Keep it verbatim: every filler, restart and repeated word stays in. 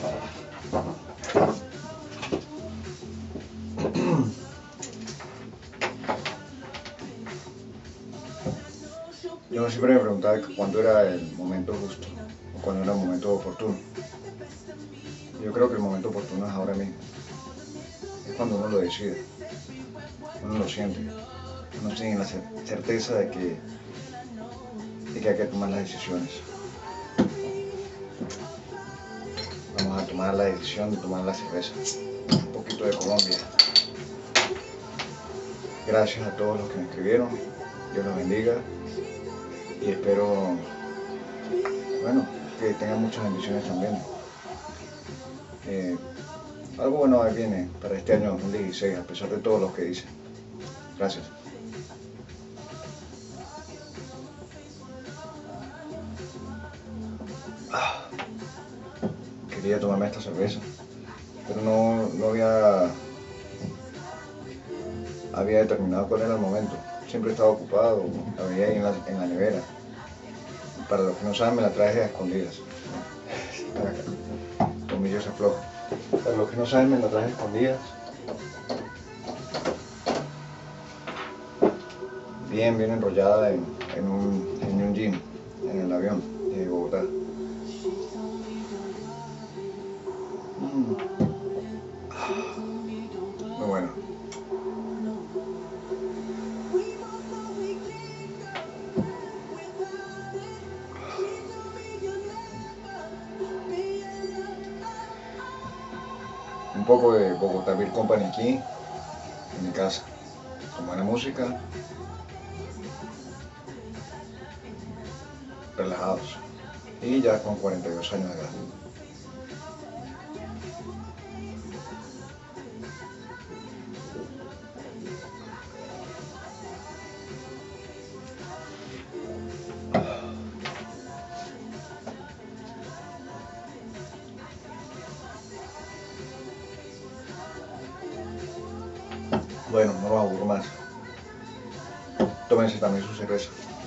Yo siempre me preguntaba cuándo era el momento justo o cuándo era el momento oportuno. Yo creo que el momento oportuno es ahora mismo. Es cuando uno lo decide, uno lo siente, uno tiene la certeza de que, de que hay que tomar las decisiones. Vamos a tomar la decisión de tomar la cerveza, un poquito de Colombia. Gracias a todos los que me escribieron, Dios los bendiga y espero, bueno, que tengan muchas bendiciones también. Eh, algo bueno ahí viene para este año dos mil dieciséis, a pesar de todo lo que dicen. Gracias. Ah, quería tomarme esta cerveza, pero no, no había, había determinado cuál era el momento. Siempre estaba ocupado, la veía ahí en la, en la nevera. Para los que no saben, me la traje a escondidas. Tomillo se afloja. Para los que no saben, me la traje a escondidas. Bien, bien enrollada en, en, un, en un jean, en el avión de Bogotá. Mm. Muy bueno. Un poco de Bogotá Beer Company aquí, en mi casa, con buena música, relajados, y ya con cuarenta y dos años de edad. Bueno, no los aburro más. Tómense también su cerveza.